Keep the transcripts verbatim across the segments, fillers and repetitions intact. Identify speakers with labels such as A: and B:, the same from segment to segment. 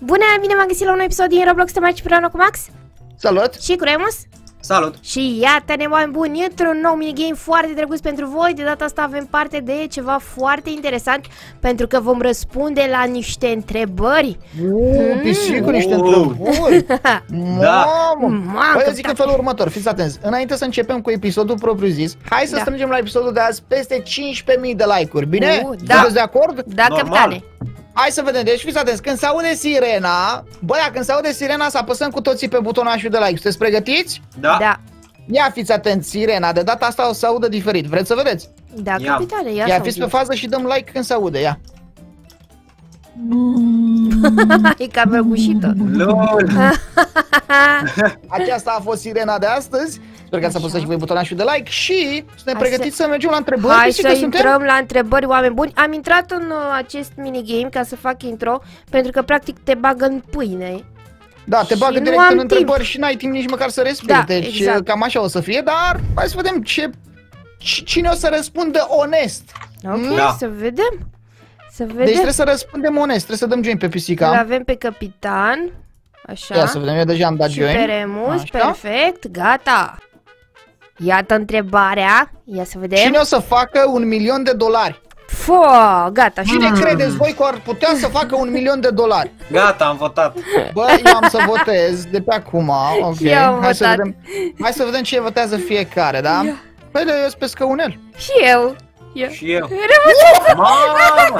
A: Bună, bine m-am găsit la un episod din Roblox, te mai împreună cu Max.
B: Salut!
A: Și cu Remus.
C: Salut!
A: Și iată-ne, oameni buni, într-un nou minigame foarte drăguț pentru voi. De data asta avem parte de ceva foarte interesant, pentru că vom răspunde la niște întrebări.
B: Uuu, pisicu, niște întrebări! Mamă! Băi, eu zic în felul următor, fiți atenți. Înainte să începem cu episodul propriu zis, hai să
A: Da.
B: strângem la episodul de azi peste cincisprezece mii de like-uri, bine?
A: Uh, da.
B: Sunteți de acord?
A: Da,
C: Normal.
A: capitane.
B: Hai să vedem, deci fiți atenți, când se aude sirena, băia, când se aude sirena să apăsăm cu toții pe butonul de like. Sunteți pregătiți?
C: Da?
A: Da,
B: Ia fiți atenți, sirena, de data asta o să audă diferit. Vreți să vedeți?
A: da,
C: Ia.
A: capitane, ia,
B: Ia
A: să
B: fiți pe
A: auzim.
B: fază și dăm like când se aude, ia.
A: E ca vrăgușită.
C: LOL!
B: Aceasta a fost sirena de astăzi. Sper că ați apăsat și voi butonul de like și suntem
A: Hai
B: pregătiți să... să mergem la întrebări.
A: Hai
B: Pisică,
A: să
B: suntem?
A: intrăm la întrebări, oameni buni. Am intrat în uh, acest minigame ca să fac intro, pentru că practic te bagă în pâine.
B: Da, te
A: Și
B: bagă
A: nu
B: direct
A: am
B: în
A: timp.
B: întrebări și n-ai timp nici măcar să respiri.
A: Da,
B: Deci
A: exact.
B: cam așa o să fie, dar hai să vedem ce... c- cine o să răspundă onest.
A: Ok,
C: Da.
A: să vedem. Să
B: Deci
A: vedem.
B: trebuie să răspundem onest, trebuie să dăm join pe
A: Îl
B: pisica.
A: avem pe capitan. Așa.
B: Ia să vedem, eu deja am dat
A: Și
B: join.
A: pe Remus,
B: Așa.
A: perfect, gata. Iată întrebarea. Ia să vedem.
B: Cine o să facă un milion de dolari?
A: Fo, gata.
B: Cine
A: Și
B: credeți voi că ar putea să facă un milion de dolari?
C: Gata, am votat.
B: Bă, eu am să votez de pe acum, ok.
A: Și eu am
B: Hai să
A: votat.
B: vedem. Hai să vedem ce votează fiecare, da?
A: Ia.
B: Păi, eu sunt pe scăunel.
A: și eu. Eu.
C: Și eu.
A: Remus,
C: Mamă!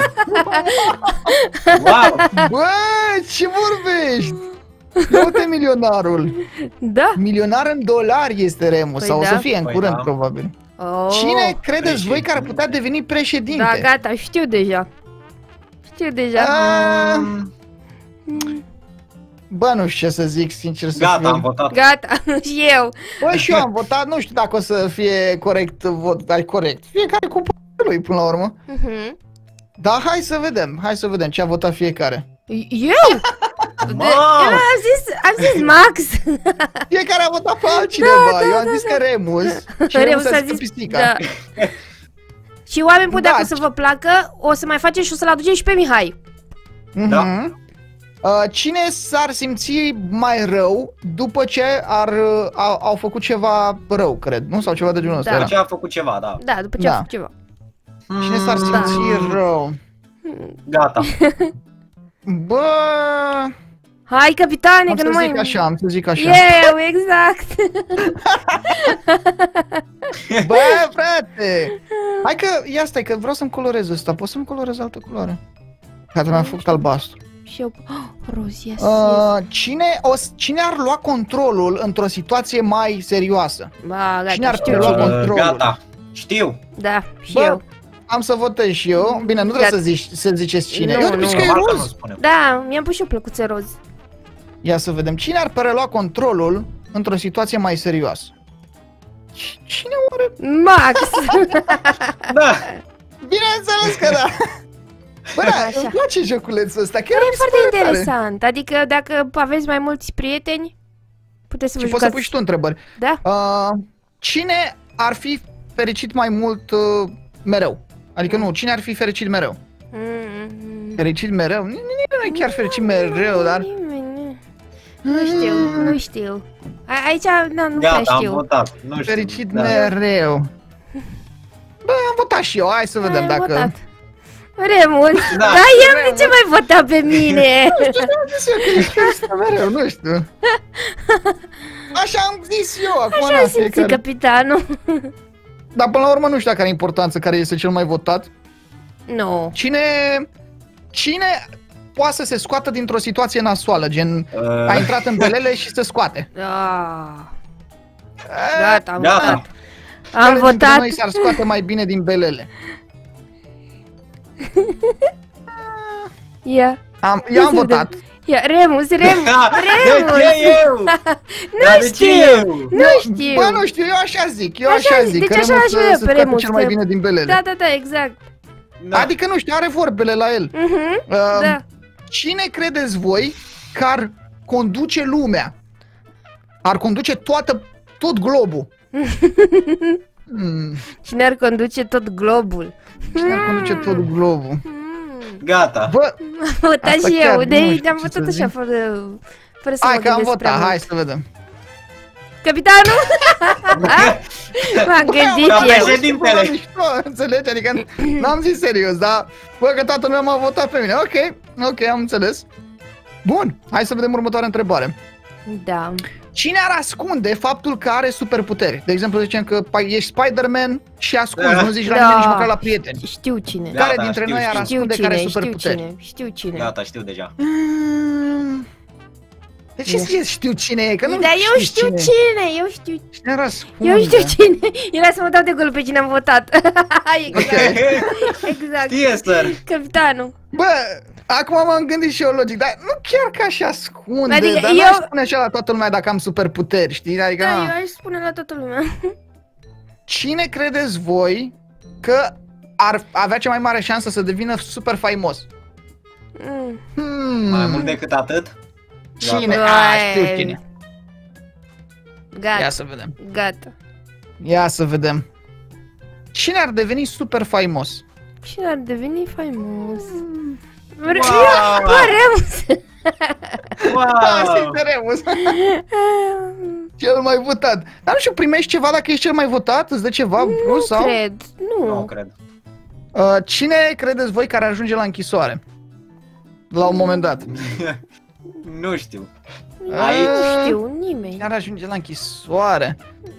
C: Wow!
B: Bă, ce vorbești? Uite milionarul.
A: da.
B: Milionar în dolari este Remus,
A: Păi
B: sau o
A: da.
B: să fie în
C: Păi
B: curând,
C: da.
B: probabil.
A: Oh.
B: Cine credeți voi
C: președinte.
B: că ar putea deveni președinte?
A: Da, gata, știu deja. Știu deja.
B: A,
A: Mm.
B: Bă, nu știu ce să zic, sincer să
C: Gata,
B: fiu.
C: am votat.
A: Gata, și eu.
B: Bă, și eu am votat, nu știu dacă o să fie corect vot, dar corect. Fiecare cu p***a lui până la urmă.
A: Mhm.
B: Dar hai să vedem, hai să vedem ce a votat fiecare.
A: Eu? De-
C: Mamă!
A: eu am zis, am zis Max.
B: Fiecare a votat pe altcineva,
A: Da,
B: eu
A: da,
B: am
A: da,
B: zis
A: da.
B: că Remus și Remus a zis pisica.
A: Da. Și oameni buni,
B: Da.
A: dacă o să vă placă, o să mai facem și o să-l aducem și pe Mihai.
B: Mhm.
C: Da.
B: Uh, cine s-ar simți mai rău după ce ar, uh, au, au făcut ceva rău, cred, nu? Sau ceva de genul ăsta
A: Da.
B: era.
C: După ce a făcut ceva, da.
A: Da, după ce
B: Da.
A: a făcut ceva.
B: Cine s-ar
C: Mm,
B: simți rău?
C: Gata.
B: Bă,
A: Hai, capitane,
B: am
A: că
B: să
A: nu mai...
B: zic așa, am să zic așa.
A: Eu, exact.
B: Bă, frate! Hai că, ia stai, că vreau să-mi colorez ăsta, pot să-mi colorez altă culoare? Gata, mi-am făcut albastru.
A: Și eu... Oh, roz, yes, yes.
B: Uh, cine, o, s- cine ar lua controlul într-o situație mai serioasă?
A: Ba,
B: cine
A: gata,
B: ar
A: știu
B: prelua
A: cine.
B: control? controlul.
C: Gata. Știu.
A: Da, și
B: Bă,
A: eu.
B: am să votez și eu. Bine, nu trebuie
A: Gata.
B: să, zici, să ziceți cine.
A: Nu,
B: eu
A: nu.
B: zic că e
C: Normal că nu
B: roz.
C: spunem.
A: Da, mi-am pus și o plăcuță roz.
B: Ia să vedem. Cine ar prelua controlul într-o situație mai serioasă? C- Cine oare?
A: Max.
C: Da.
B: Bineînțeles că da. Bă, da,
A: Așa.
B: îmi place joculețul ăsta. Chiar
A: E
B: mi se
A: foarte
B: pare tare.
A: interesant. Adică dacă aveți mai mulți prieteni, puteți să vă
B: Și poți să
A: jucați.
B: pui și tu întrebări.
A: Da?
B: Uh, cine ar fi fericit mai mult uh, mereu? Adică nu, cine ar fi fericit mereu?
A: Mm.
B: Fericit mereu? Nimeni nu e chiar fericit mereu, dar...
A: Nimeni, nu. Nu știu, nu știu. A- Aici, nu, nu prea
C: Gata, am
A: știu.
C: votat. Nu știu.
B: Fericit
C: Da.
B: mereu. Bă, am votat și eu, hai să vedem
A: Ai
B: dacă...
A: votat. Remus,
C: Da.
A: dar el de ce mai vota pe mine?
B: Nu știu, am zis eu că ești fericit mereu, nu știu. Așa am zis eu, acum
A: Așa
B: na,
A: ai simțit,
B: fiecare.
A: capitanul.
B: Dar până la urmă nu știu dacă are importanță care este cel mai votat.
A: Nu.
B: Cine... Cine poate să se scoată dintr-o situație nasoală, gen
C: Uh,
B: a intrat în belele și se scoate.
A: Ah,
B: Eh,
A: gata, am
C: Gata.
A: votat.
B: care
A: Am
B: dintre
A: votat.
B: noi s-ar scoate mai bine din belele?
A: Ia,
B: Am, eu am votat.
A: ia, Remus, Remus,
C: Da,
A: Remus.
C: de ce eu? Dar
A: Nu
C: de ce
A: știu.
C: eu?
A: Nu știu.
B: Bă, nu știu, eu așa zic, eu
A: Așa
B: așa
A: zic,
B: zic,
A: deci
B: că
A: așa
B: Remus
A: aș vrea
B: se
A: pe
B: scoate
A: Remus,
B: cel mai
A: că-
B: bine din belele.
A: Da, da, da, exact.
C: Da.
B: Adică nu știu, are vorbele la el.
A: Mhm,
B: Uh,
A: da.
B: Cine credeți voi că ar conduce lumea? Ar conduce toată, tot globul? Hmm,
A: Cine ar conduce tot globul?
B: cine ar conduce tot globul?
A: Hmm.
C: Gata.
B: Bă,
A: Am votat
B: Asta
A: și
B: chiar
A: eu,
B: nu
A: de
B: știu
A: am
B: ce
A: votat
B: să
A: așa,
B: zic.
A: fără, fără să
B: hai
A: mă
B: că am
A: gândesc prea
B: votat, hai
A: mult.
B: să vedem.
A: Capitanul? M-am gândit
C: Ca
A: eu.
C: președintele.
B: Bă, mișto, înțelegi? Adică n-am zis serios, dar bă, că toată lumea m-a votat pe mine. Ok, ok, am înțeles. Bun, hai să vedem următoarea întrebare.
A: Da.
B: Cine ar ascunde faptul că are superputeri? De exemplu, zicem că pai- ești Spider-Man și ascunzi,
C: Da.
B: nu zici la
A: Da.
B: nimeni nici măcar la prieteni.
A: Știu cine.
C: Da.
B: Care dintre
C: știu,
B: noi ar
C: știu.
A: Știu
B: ascunde care
A: cine,
B: are
A: știu
B: superputeri?
A: cine, știu cine.
C: Gata, știu deja.
B: Mm. De ce zici știu cine e? Că nu
A: Dar eu știu
B: cine.
A: cine, eu știu
B: Cine ar ascunde?
A: Eu știu cine. Era să mă dau de gol pe cine am votat. Exact. Exact.
C: Știe, sir.
A: Capitanul.
B: Bă, acum m-am gândit și eu logic, dar nu chiar ca și ascunde,
A: Adică
B: dar
A: eu-
B: n-aș spune așa la toată lumea dacă am superputeri, știi? Adică,
A: Da,
B: na.
A: eu aș spune la toată lumea.
B: Cine credeți voi că ar avea cea mai mare șansă să devină super faimos?
A: Mm.
B: Hmm.
C: Mai mult decât atât?
B: Cine?
A: Gata.
B: A, știu cine. Ia
A: Gata,
B: să vedem.
A: gata.
B: Ia să vedem. Cine ar deveni super faimos?
A: Cine ar deveni faimos?
C: Wow!
A: Remus.
B: Asta e
C: Wow!
B: Remus. Cel mai votat. Dar nu știu, primești ceva dacă ești cel mai votat? Îți dă ceva plus
A: Nu
B: sau?
A: cred,
C: Nu
A: nu.
C: cred.
B: Uh, cine credeți voi care ajunge la închisoare? La un moment dat.
C: Nu știu.
B: Aici?
A: Nu știu, nimeni.
B: Cine ar ajunge la închisoare?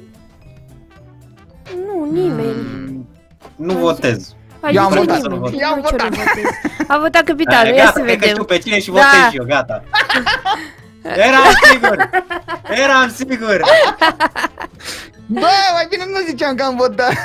A: Nu, nimeni.
B: Mm.
C: Nu votez.
A: Aș
B: Eu am
A: zice
B: votat.
A: nimeni.
B: Eu am
A: Nu, ce
B: votat.
A: nu votez. A votat capitanul, ia
C: Gata,
A: să
C: cred că știu
A: vedem.
C: pe cine și
A: Da.
C: votez și eu, gata. Eram sigur! Eram sigur!
B: Bă, mai bine nu ziceam că am votat.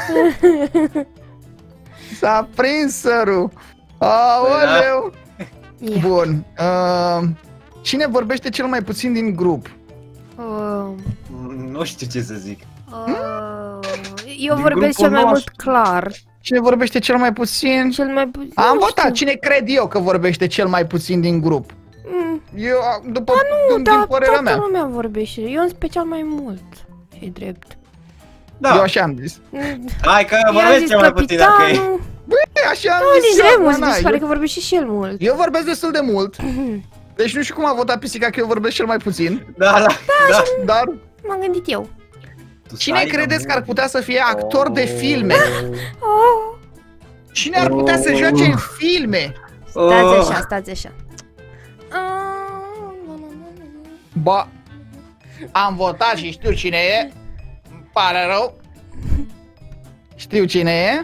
B: S-a prins sărul. Aoleu.
A: Ia.
B: Bun. Uh, cine vorbește cel mai puțin din grup?
A: Oh.
C: Nu știu ce să zic.
A: Oh. Eu
C: Din
A: vorbesc
C: grupul
A: cel mai mult
C: nostru.
A: clar.
B: Cine vorbește cel mai puțin?
A: Cel mai puțin.
B: Am
A: nu
B: votat.
A: știu.
B: Cine cred eu că vorbește cel mai puțin din grup?
A: Mm.
B: Eu, după
A: Nu,
B: din,
A: dar
B: din părerea
A: toată
B: mea.
A: lumea vorbește. Eu în special mai mult. E drept.
C: Da,
B: Eu așa am zis.
A: Mm.
C: hai că
A: Eu am
C: vorbesc
A: zis
C: cel mai puțin dacă e.
A: capitanul.
B: Băi, așa am
A: Nu,
B: zis
A: nici
B: eu,
A: Remus,
B: na,
A: mi se pare
B: eu,
A: că vorbește și el mult.
B: eu vorbesc destul de mult. Deci nu știu cum a votat pisica că eu vorbesc cel mai puțin.
C: Da, da, da.
B: Dar
A: M-am gândit eu.
C: Tu
B: cine
C: stai,
B: credeți că ar
C: nu.
B: putea să fie actor de filme?
A: Oh.
B: Cine ar putea să joace în filme?
A: Stați
C: Oh.
A: așa, stați așa. Ah, nu, nu, nu, nu.
B: Ba, am votat și știu cine e. Îmi pare rău. Știu cine e.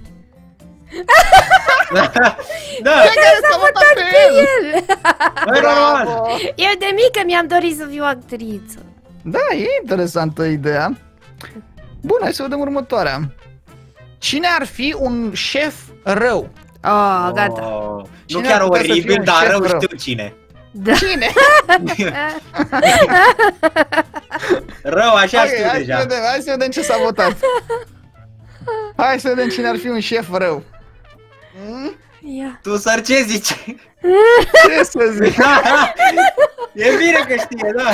C: Da,
B: Care s-a votat pe el?
A: El.
C: băi, normal.
B: Bravo!
A: Eu de mică mi-am dorit să fiu actriță.
B: Da, e interesantă ideea. Bun, hai să vedem următoarea. Cine ar fi un șef rău?
A: Oh, gata.
C: Oh, nu
B: Cine
C: chiar
B: ar putea să fie
C: oribil,
B: un
C: dar
B: șef
C: rău
B: rău?
C: știu cine.
A: Da.
B: Cine?
C: Rău, așa
B: Ok,
C: știu
B: hai să
C: deja.
B: vedem, hai să vedem ce s-a votat. Hai să vedem cine ar fi un șef rău. Hmm?
A: Ia.
C: Tu, săr, ce zici?
B: Ce să zic?
C: E bine că știe, da.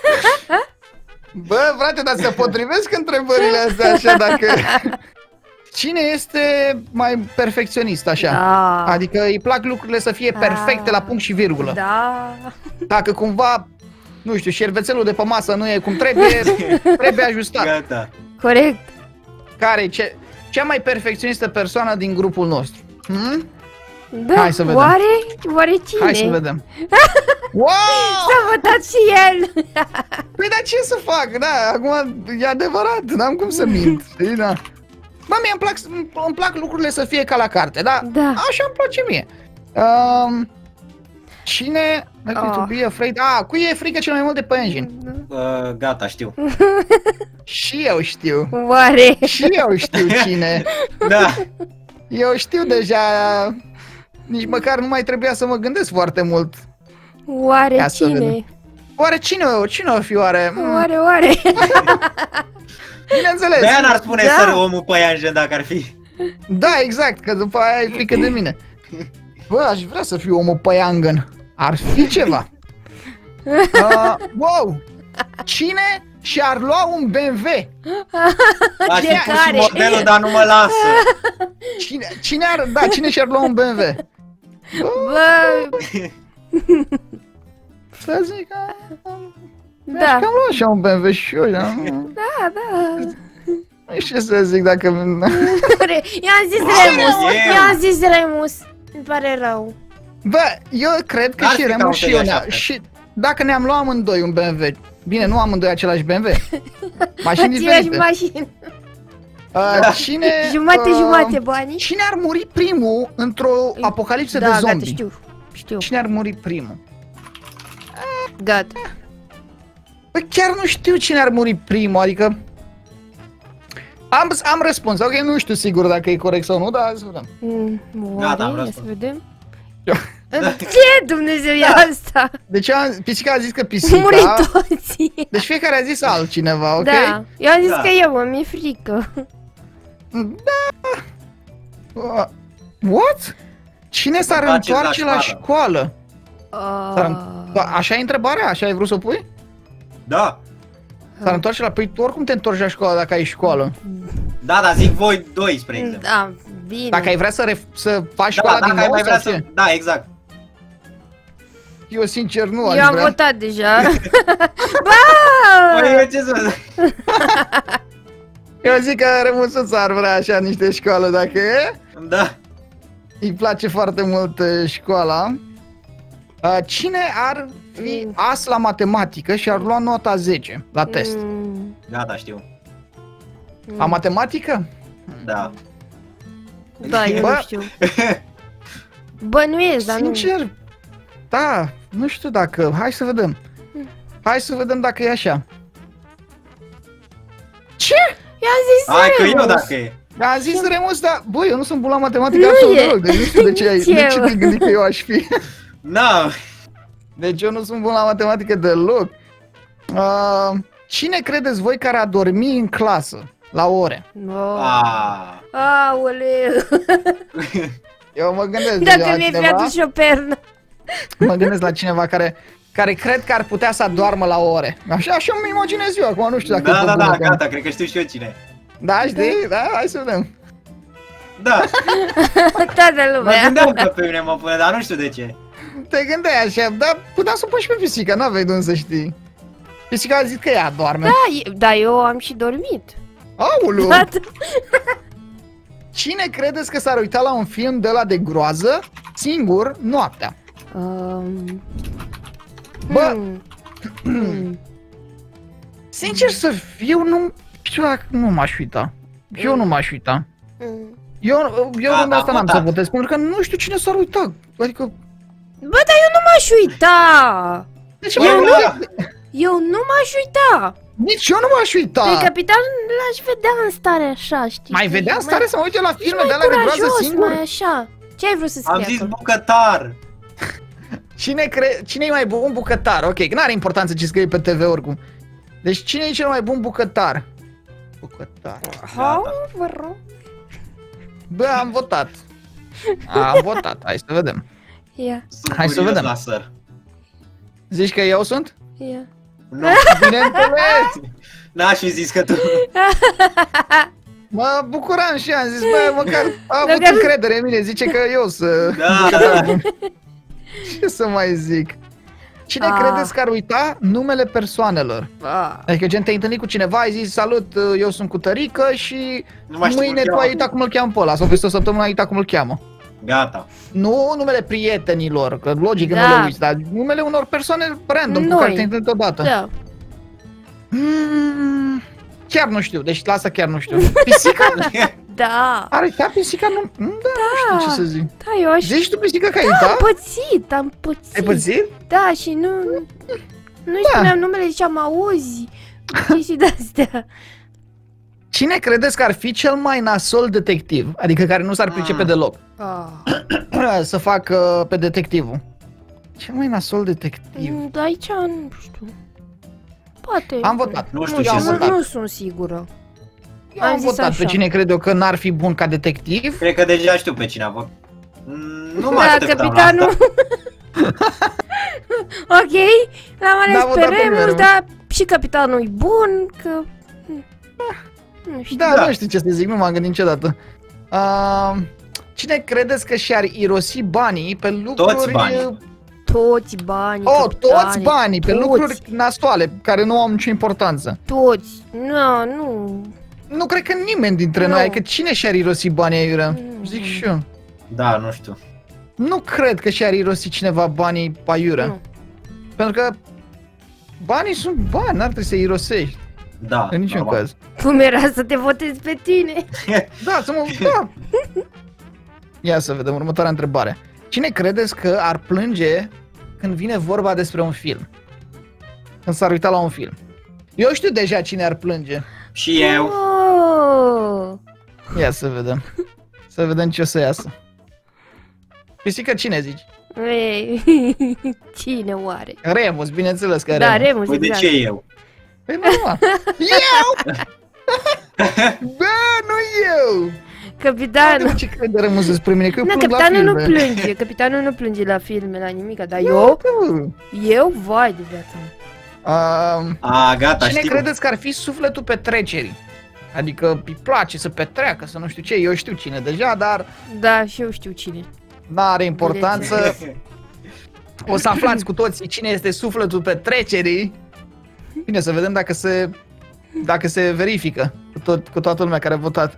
B: Bă, frate, dar se potrivesc întrebările astea așa dacă... Cine este mai perfecționist așa?
A: Da.
B: Adică îi plac lucrurile să fie perfecte la punct și virgulă.
A: Da.
B: Dacă cumva, nu știu, șervețelul de pe masă nu e cum trebuie, trebuie ajustat.
C: Gata.
A: Corect.
B: Care e ce, cea mai perfecționistă persoană din grupul nostru? Hmm?
A: Da.
B: Hai să vedem.
A: Oare? Oare cine?
B: Hai să vedem. Wow!
A: S-a votat și el.
B: Păi dar ce să fac? Da, acum e adevărat, n-am cum să mint. Știi, da. Bă, mie îmi plac, îmi plac lucrurile să fie ca la carte, da?
A: Da.
B: Așa îmi place mie. Um, cine...
A: Oh.
B: To be afraid... Ah, cui e frică cel mai mult de păianjeni?
C: Uh, gata, știu.
B: Și eu știu.
A: Oare?
B: Și eu știu cine.
C: Da.
B: Eu știu deja... Nici măcar nu mai trebuia să mă gândesc foarte mult.
A: Oare
B: Ia să vedem.
A: cine?
B: Oare cine, cine o fi oare? Mm,
A: Oare, oare?
B: Bineînțeles.
C: De-aia n-ar spune
A: Da.
C: săr omul păianjen dacă ar fi.
B: Da, exact, că după aia e frică de mine. Bă, aș vrea să fiu omul păiangăn. Ar fi ceva. Uh, wow! Cine și-ar lua un B M W?
C: Aș
A: De
C: fi pus și
A: care?
C: modelul, dar nu mă lasă.
B: Cine, cine ar, da, cine și-ar lua un B M W?
A: Bă,
B: Să zic că...
A: da,
B: Cam luat așa un B M W și eu, da?
A: da, da.
B: Nu știu ce să zic dacă...
A: I-am zis
C: Wow,
A: Remus,
C: eu.
A: i-am zis Remus. Îmi pare rău.
B: Bă, eu cred că
C: N-ar
B: și
C: fi
B: Remus și eu
C: caută-i
B: ne
C: așa.
B: și dacă ne-am luat amândoi un B M W, bine, nu amândoi același B M W, mașini
A: Aceeași
B: diferite.
A: mașină.
B: Uh, cine...
A: Jumate,
B: uh,
A: jumate banii.
B: Cine ar muri primul într-o apocalipsă
A: Da,
B: de
A: gata,
B: zombie?
A: știu. Știu.
B: Cine ar muri primul?
A: Gata.
B: Păi chiar nu știu cine ar muri primul, adică... Am, am răspuns, ok, nu știu sigur dacă e corect sau nu, dar să vedem.
A: Mm,
C: Gata, am
A: oare? Ia
C: răspuns.
A: să vedem.
B: Eu.
A: Ce Dumnezeu e asta?
B: Deci am, pisica a zis că
A: Muri
B: pisica...
A: toți.
B: Deci fiecare a zis altcineva, ok?
A: Da, eu am zis
C: Da.
A: că eu, mă, mi-e frică.
B: Da. Uh, what? Cine s-ar
C: Vă faceți la
B: întoarce la
C: școală.
B: școală? S-ar în-
A: Ah.
B: Da, așa e întrebarea? Așa ai vrut să o pui?
C: Da.
B: S-ar întoarce la... Păi tu oricum te întorci la școală dacă ai școală.
C: Da, dar zic voi doi, spre exemplu.
A: Da, bine.
B: Dacă ai vrea să, ref- să faci
C: Da,
B: școala
C: dacă
B: din
C: ai
B: nou
C: mai vrea
B: sau
C: să...
B: ce?
C: Da, exact.
B: Eu sincer nu aș
A: Eu am
B: vrea.
A: votat deja.
C: Păi, eu ce să...
B: Eu zic că Remusuț ar vrea așa niște școală dacă e.
C: Da.
B: Îi place foarte mult uh, școala. Uh, Cine ar fi
A: Mm.
B: as la matematică și ar lua nota zece la test?
A: Mm,
C: Gata, știu.
B: La matematică?
C: Da.
A: Da, eu
B: Bă.
A: nu știu. Bănuiesc, dar nu.
B: Sincer, da, nu știu dacă... Hai să vedem. Hai să vedem dacă e așa. Ce?
A: I-am zis
C: Hai că eu
A: Remus.
C: dacă e.
B: A zis Remus, dar băi, eu nu sunt bun la matematică
A: Nu
B: absolut
A: e.
B: deloc, deci nu știu de ce ai,
A: Ce,
B: de ce
A: mă?
B: te gândi că eu aș fi.
C: Da.
B: Deci eu nu sunt bun la matematică deloc. Uh, cine credeți voi care a dormi în clasă la ore?
A: Oh.
C: Ah.
A: Aoleu.
B: Eu mă gândesc deja
A: Dacă
B: la
A: mi-ai fi
B: cineva,
A: adus și o pernă.
B: mă gândesc la cineva care, care cred că ar putea să doarmă la ore. Așa, așa îmi imaginez eu acum, nu știu dacă
C: Da,
B: e
C: da,
B: pe
C: da,
B: bune, că-
C: gata, cred că știu și eu cine.
B: Da, știi? Da, hai să vedem.
C: Da,
A: Toată
C: mă
A: lumea.
C: gândeam că pe mine mă pune, dar nu știu de ce.
B: Te gândeai așa, dar puteam să o pui și pe pisica, n-aveai de unde să știi. Pisica a zis că ea doarme.
A: Da, e- dar eu am și dormit.
B: Aulu!
A: Toată-
B: Cine credeți că s-ar uita la un film de la de groază singur noaptea?
A: Um,
B: Bă,
A: hmm, hmm.
B: sincer să fiu, nu știu dacă nu m-aș uita. Eu nu m-aș uita.
A: Hmm.
B: Eu, eu
C: Da,
B: rândul asta
C: am
B: n-am să
C: votat.
B: votez, pentru că nu știu cine s-ar uita. Adică,
A: Bă, dar eu nu m-aș uita.
B: de ce
C: Băi,
B: mă
C: da.
A: Eu nu m-aș uita.
B: Nici eu nu m-aș uita.
A: Pe capitan l-aș vedea în stare așa, știi?
B: Mai vedea în stare să mă uite la
A: Ești
B: filme
A: mai
B: de alea de groază
A: curajos,
B: singur?
A: mai așa. Ce ai vrut să
C: Am
A: scrii
C: zis
A: acolo?
C: bucătar.
B: Cine, cre... cine e mai bun bucătar? Ok, că n-are importanță ce scrie pe T V oricum. Deci cine e cel mai bun bucătar? Bucătar.
A: Ha, vă rog.
B: Bă, am votat. Am votat, hai să vedem.
A: Ia,
C: Sunt
B: Hai să
C: curios
B: vedem.
C: la săr.
B: Zici că eu sunt?
A: ia.
C: Nu,
B: Bineînțeles!
C: n-aș fi zis că tu.
B: Mă bucuram și am zis, bă, măcar a avut
A: Măcar-
B: încredere în mine, zice că eu să...
C: Da, da, da.
B: Ce să mai zic? Cine
A: Ah.
B: credeți că ar uita numele persoanelor?
A: Ah.
B: Adică gen te-ai întâlnit cu cineva, ai zis salut, eu sunt cu Tărică și
C: Nu mai știu
B: mâine
C: cum
B: tu
C: îl
B: ai
C: cheamă.
B: uitat cum îl cheamă pe ăla sau peste o săptămână ai uitat cum îl cheamă.
C: Gata.
B: Nu numele prietenilor, că logic că
A: Da.
B: nu le uiți, dar numele unor persoane random cu
A: Noi.
B: care te-ai întâlnit odată.
A: Da.
B: Mm, chiar nu știu, deci lasă chiar nu știu. Pisica?
A: Da.
B: Are uitat pisica? Nu, da, nu știu ce să zic.
A: Da, eu aș...
B: Zici tu pisica că ai
A: Da, am
B: uitat?
A: pățit, am pățit.
B: Ai pățit?
A: Da, și nu... Nu-i
B: Da.
A: spuneam numele, ziceam auzi. Chestii de-astea.
B: Cine credeți că ar fi cel mai nasol detectiv? Adică care nu s-ar pricepe
C: Mm.
B: deloc
A: Ah.
B: să facă pe detectivul. Cel mai nasol detectiv.
A: Mm, Da, aici nu știu. Poate.
B: Am votat.
C: Nu știu
B: eu
C: ce
B: am
C: să
A: Nu,
B: votat.
A: nu sunt sigură.
B: Eu am
A: am zis
B: votat
A: așa.
B: pe cine cred eu că n-ar fi bun ca detectiv.
C: Cred că deja știu pe cine a votat. Nu mă
A: Da,
C: așteptam la
A: capitanul.
C: asta.
A: Ok, l-am
B: N-a
A: ales
B: votat
A: pe
B: pe
A: Remus,
B: Remus.
A: dar și capitanul e bun, că... Nu știu.
B: Da,
C: Da.
B: nu știu ce să zic, nu m-am gândit niciodată. Uh, Cine credeți că și-ar irosi banii pe lucruri...
C: Toți banii.
A: Toți banii,
B: Oh,
A: capitane,
B: toți banii, pe
A: toți,
B: lucruri nasoale, care nu au nicio importanță.
A: Toți, nu, nu.
B: Nu cred că nimeni dintre
A: Nu.
B: noi, adică cine și-ar irosi banii aiurea?
A: Nu.
B: Zic și eu.
C: Da, nu știu.
B: Nu cred că și-ar irosi cineva banii aiurea.
A: Nu.
B: Pentru că banii sunt bani, n-ar trebui să irosești.
C: Da,
B: În niciun
C: normal.
B: caz.
A: Cum era să te votezi pe tine?
B: Da, să mă... Da. Ia să vedem următoarea întrebare. Cine credeți că ar plânge când vine vorba despre un film? Când s-ar uita la un film? Eu știu deja cine ar plânge.
C: Și eu.
A: Oh.
B: Ia să vedem. Să vedem ce o să iasă. Pisică, cine zici?
A: Ei, cine oare?
B: Remus, bineînțeles că
A: Da,
B: Remus.
A: Remus,
C: Păi de
A: exact.
C: ce eu?
B: Păi normal. Eu! Bă, nu eu!
A: Capitanul.
B: Ce crede Remus despre mine? Că eu
A: Nu,
B: plâng la
A: capitanul nu
B: filme.
A: plânge, capitanul nu plânge la filme, la nimic, dar
B: Nu,
A: eu,
B: bă.
A: eu, vai de viața mea.
B: Um,
C: A, gata,
B: Cine
C: știu.
B: credeți că ar fi sufletul petrecerii? Adică îi place să petreacă, să nu știu ce, eu știu cine deja, dar
A: Da, și eu știu cine.
B: n-are importanță. O să aflați cu toții cine este sufletul petrecerii. Bine, să vedem dacă se dacă se verifică cu, tot, cu toată lumea care a votat.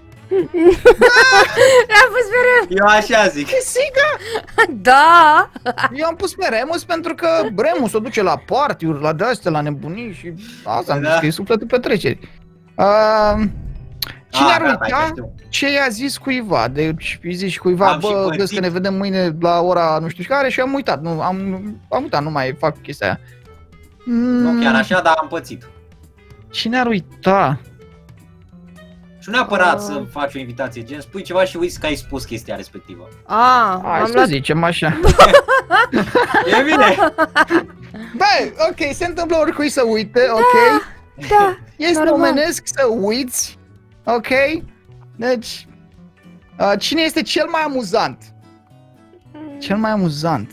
A: A fost mereu.
C: Eu așa zic.
B: Pisica!
A: Da.
B: Eu am pus pe Remus pentru că Remus o duce la party-uri, la de-astea, la nebunii și asta am
C: Da.
B: zis că e sufletul petrecerii. Uh, cine
C: A,
B: ar
C: gata,
B: uita
C: știu.
B: ce i-a zis cuiva? Deci îi zici cuiva,
C: Am și
B: bă,
C: pățit.
B: vezi că ne vedem mâine la ora nu știu care și am uitat, nu, am, am uitat, nu mai fac chestia aia.
C: Nu chiar așa, dar am pățit.
B: Cine ar uita?
C: Și nu neapărat
A: Ah.
C: să faci o invitație, gen spui ceva și uiți că ai spus chestia respectivă.
A: A,
B: Hai
A: am
B: să
A: luat.
B: zicem așa.
C: E bine!
B: Bă, ok, se întâmplă oricui să uite, ok?
A: Da.
B: Este
A: normal.
B: omenesc să uiți, ok? Deci, uh, cine este cel mai amuzant? Cel mai amuzant.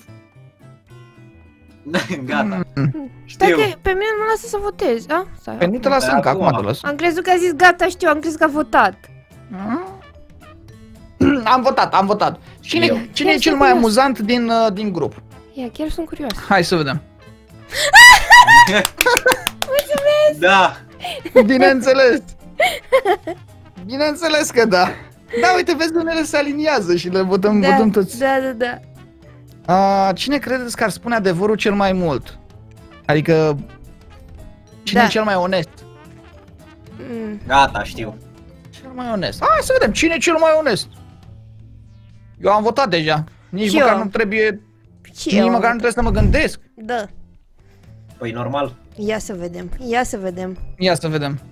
C: Gata.
B: Mm.
C: Știu.
A: Dacă pe mine nu mă lasă să votez, a? Stai,
B: Păi nu te lasăm,
C: Da,
B: că acum
C: acum.
B: te lăsăm.
A: am crezut că a zis gata, știu, am crezut că a votat.
B: Am votat, am votat. Cine,
C: Eu.
B: cine e
A: Chiar
B: cel
A: sunt
B: mai
A: curios.
B: amuzant din, uh, din grup?
A: Ia, chiar sunt curioasă.
B: Hai să vedem.
C: Da.
B: Bineînțeles. Bineînțeles că da. Da, uite, vezi, unele se aliniază și le votăm,
A: Da,
B: votăm toți.
A: da, da, da.
B: Uh, cine credeți că ar spune adevărul cel mai mult? Adică, cine
A: Da.
B: e cel mai onest?
A: Mm.
C: Gata, știu.
B: Cel mai onest. Hai să vedem, cine e cel mai onest? Eu am votat deja. Nici
A: Și
B: măcar
A: eu.
B: nu trebuie,
A: Și
B: nici
A: eu.
B: măcar nu trebuie să mă gândesc.
A: Da.
C: Păi normal.
A: Ia să vedem, ia să vedem.
B: Ia să vedem.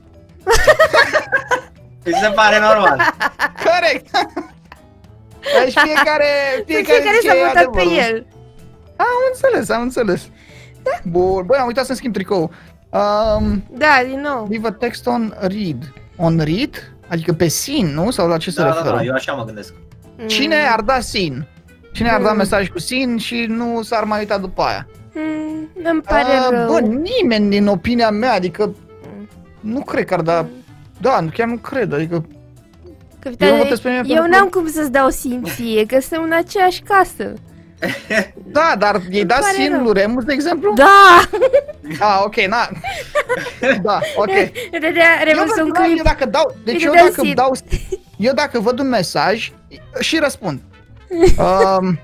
C: Mi se pare normal.
B: Corect! Deci fiecare, fiecare,
A: Fiecare
B: zice
A: s-a votat
B: adevărul.
A: pe el.
B: Am înțeles, am înțeles. Bun, băi, am uitat să-mi schimb tricou. Um,
A: Da, din nou.
B: leave a text on read. On read? Adică pe sin, nu? Sau la ce se
C: Da, da,
B: referă?
C: da, eu așa mă gândesc.
B: Cine ar da sin? Cine ar da
A: Mm.
B: mesaj cu sin și nu s-ar mai uita după aia?
A: Mm, îmi pare
B: Ah,
A: rău.
B: bă, nimeni din opinia mea, adică
A: Mm.
B: nu cred că ar da... Da, chiar nu cred, adică...
A: Capitane,
B: eu votez pe mine
A: eu
B: pentru că-
A: n-am cum să-ți dau simție, că sunt în aceeași casă.
B: Da, dar ei da
A: pare
B: sin
A: rău.
B: lui Remus, de exemplu?
A: Da!
B: Ah, ok, na... Da, ok.
A: Dădea Remus
B: eu,
A: un
B: eu
A: clip.
B: dacă dau, deci
A: Îi
B: eu
A: dădeam
B: dacă
A: sin.
B: dau, eu dacă văd un mesaj și răspund. Um,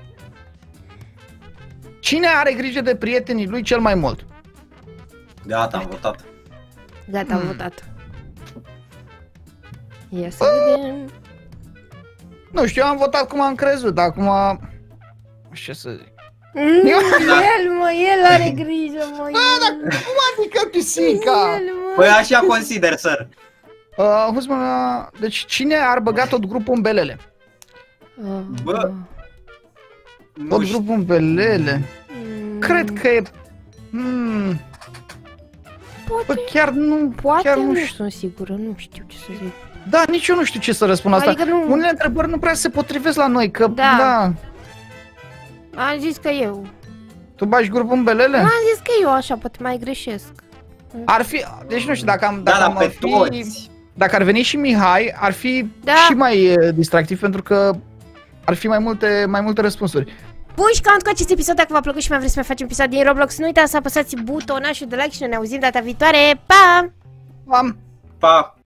B: cine are grijă de prietenii lui cel mai mult?
C: Gata, am votat.
A: Gata, am
B: Hmm.
A: votat. Ia să vedem.
B: Nu știu, eu am votat cum am crezut, acum... Ce să zic?
A: Mm,
B: Eu-
A: el, mă, el are grijă, mă,
B: Da,
A: el.
B: dar cum adică pisica?
A: El, mă.
C: Păi așa consider, sir.
B: Uh, auzi, mă, deci cine ar băga tot grupul în belele?
A: Ah,
C: Bă.
A: ah.
C: Nu
B: Tot
C: știu.
B: grupul în belele?
A: Mm,
B: Cred că e... Hmm,
A: Poate,
B: bă, chiar nu,
A: poate
B: chiar
A: nu,
B: nu știu.
A: sunt sigură, nu știu ce să zic.
B: Da, nici eu nu știu ce să răspund asta.
A: Adică nu-
B: Unele întrebări nu prea se potrivesc la noi, că,
A: Da.
B: da,
A: Am zis că eu.
B: tu bagi grupul în belele?
A: Am zis că eu așa, poate mai greșesc.
B: Ar fi, deci nu știu, dacă am,
C: Da,
B: dacă
C: dar
B: am
C: pe
B: fi,
C: toți.
B: dacă ar veni și Mihai, ar fi
A: Da.
B: și mai e, distractiv, pentru că ar fi mai multe, mai multe răspunsuri.
A: Bun, și cam cu acest episod, dacă v-a plăcut și mai vreți să mai facem episod din Roblox, nu uitați să apăsați butonașul de like și ne auzim data viitoare. Pa!
B: Am.
C: Pa!